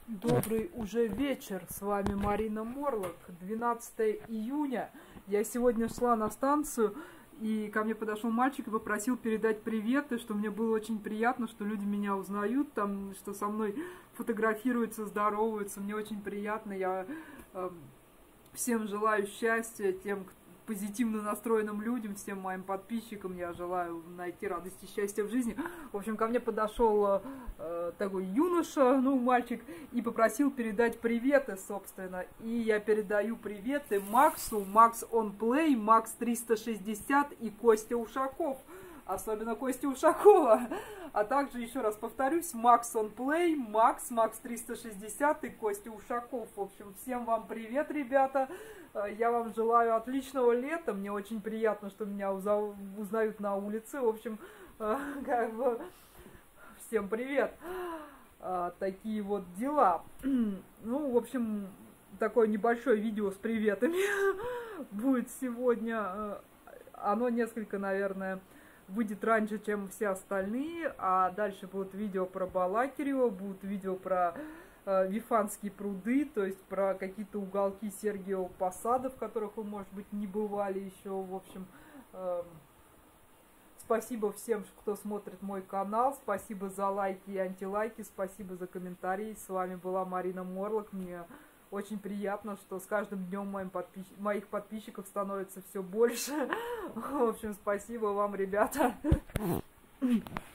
Добрый уже вечер, с вами Марина Морлок, 12 июня. Я сегодня шла на станцию, и ко мне подошел мальчик и попросил передать привет, и что мне было очень приятно, что люди меня узнают, там, что со мной фотографируются, здороваются, мне очень приятно. Я всем желаю счастья, тем позитивно настроенным людям, всем моим подписчикам я желаю найти радость и счастье в жизни. В общем, ко мне подошел такой юноша, мальчик, и попросил передать приветы, собственно. И я передаю приветы Максу, Макс on Play, Макс 360 и Костя Ушаков. Особенно Костя Ушакова. А также, еще раз повторюсь, Макс on Play, Макс 360 и Костя Ушаков. В общем, всем вам привет, ребята. Я вам желаю отличного лета. Мне очень приятно, что меня узнают на улице. В общем, всем привет. Такие вот дела. В общем, такое небольшое видео с приветами будет сегодня. Оно несколько, наверное, выйдет раньше, чем все остальные, а дальше будут видео про Балакирева, будут видео про Вифанские пруды, то есть про какие-то уголки Сергиева Посада, в которых вы, может быть, не бывали еще. В общем, спасибо всем, кто смотрит мой канал, спасибо за лайки и антилайки, спасибо за комментарии. С вами была Марина Морлок. Мне очень приятно, что с каждым днем моих подписчиков становится все больше. В общем, спасибо вам, ребята.